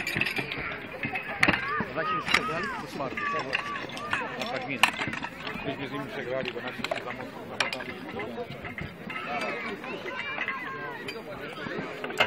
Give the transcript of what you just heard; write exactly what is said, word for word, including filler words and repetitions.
Nasi już przegrali? To smarty. Na fragmenty. Myśmy z nimi przegrali, bo nasi się za mocno zamotali.